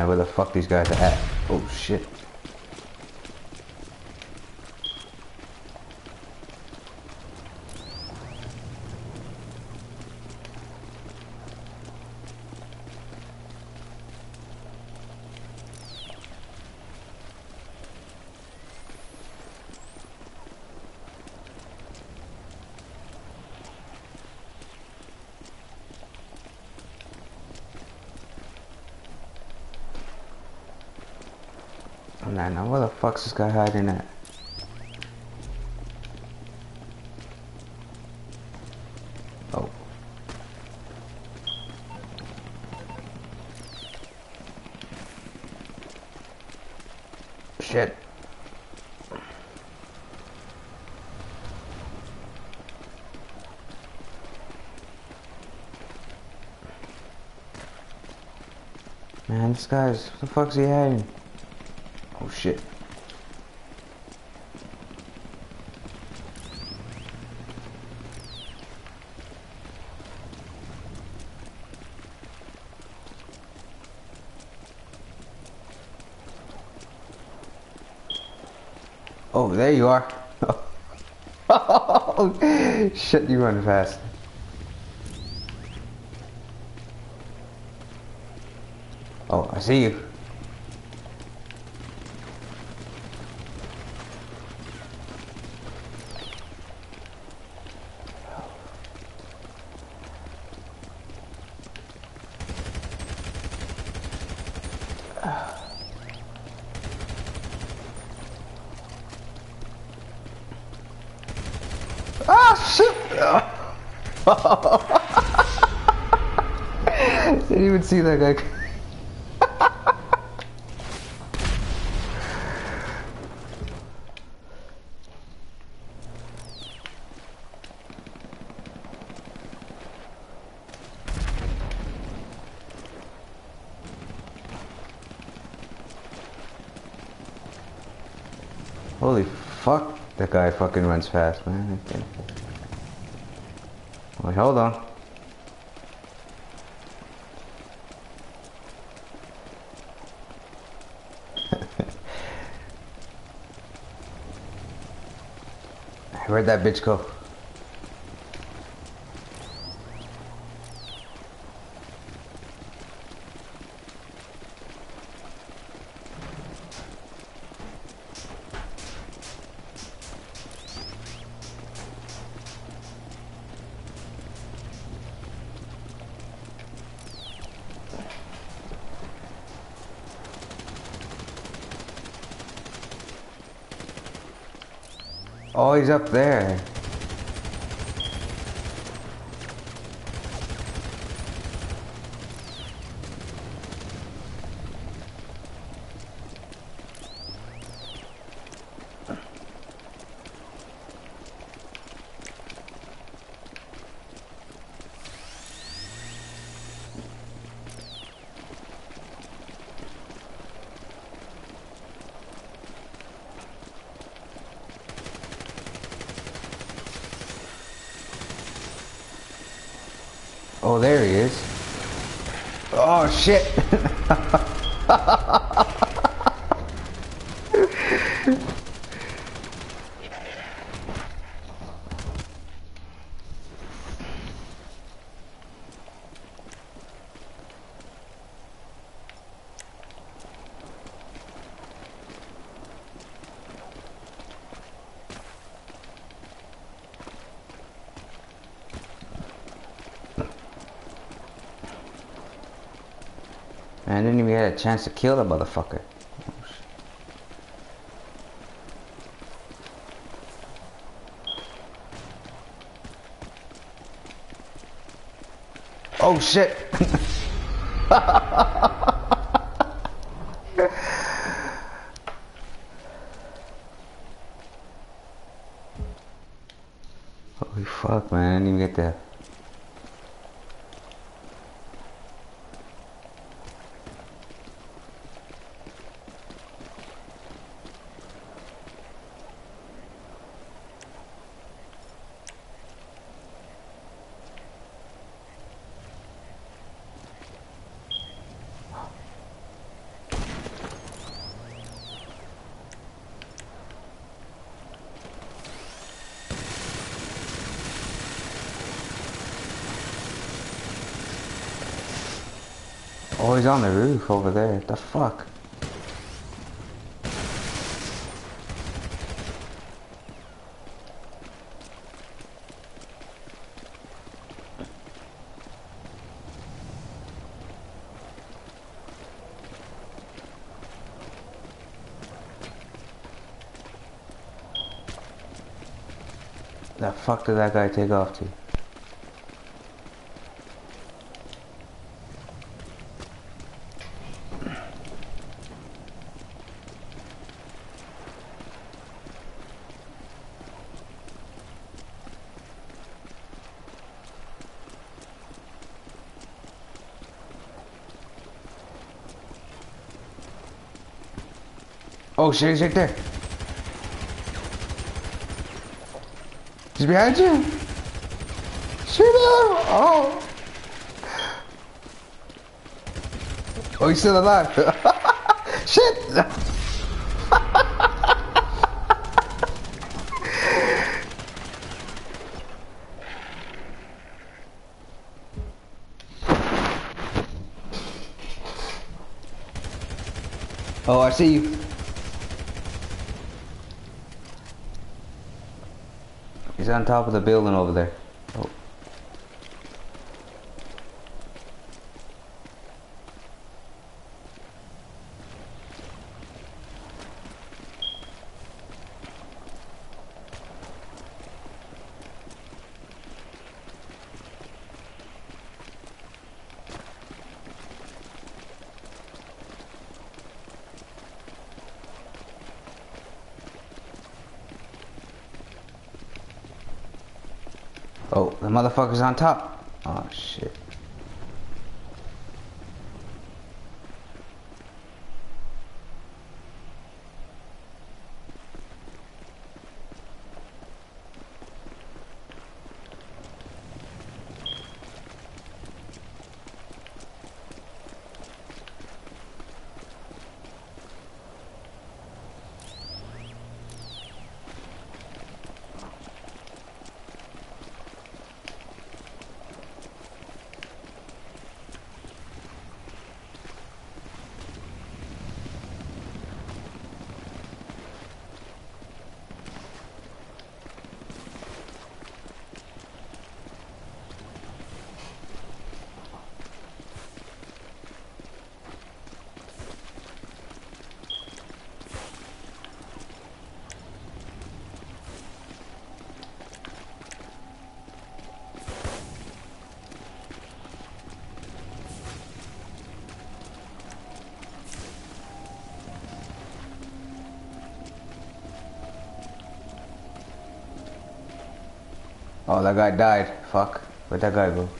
man, where the fuck these guys are at? Oh shit. Nah, now where the fuck's this guy hiding at? Oh. Shit. Man, this guy's... What the fuck's he hiding? Oh shit. Oh, there you are. Oh, shit, you run fast. Oh, I see you. Ah, shit! Didn't even see that guy. Holy fuck, that guy fucking runs fast, man. Wait, hold on. Where'd that bitch go? Oh, he's up there. Oh, there he is. Oh, shit. Man, I didn't even get a chance to kill the motherfucker. Oh shit! Holy fuck, man, I didn't even get that. Oh, he's on the roof over there. The fuck? The fuck did that guy take off to? Oh shit, he's right there. He's behind you. Shoot him! Oh! Oh, he's still alive. Shit! Oh, I see you. He's on top of the building over there. Oh. Oh, the motherfucker's on top. Oh shit. Oh, that guy died. Fuck. Where'd that guy go?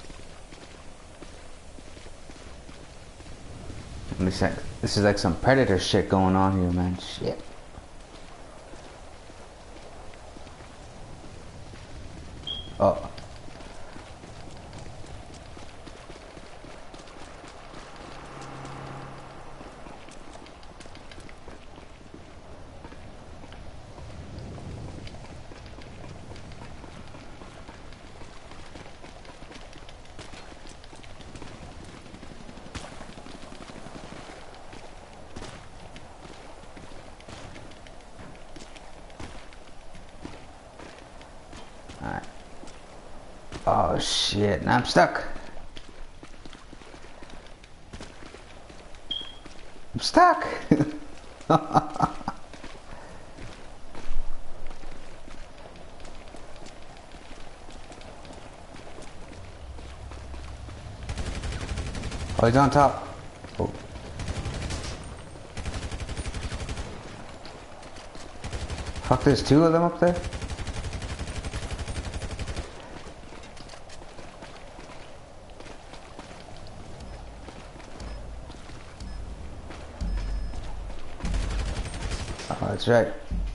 Let me check. This is like some predator shit going on here, man. Shit. Oh. Alright. Oh shit, now I'm stuck. I'm stuck. Oh, he's on top. Oh. Fuck, there's two of them up there? Oh, that's right.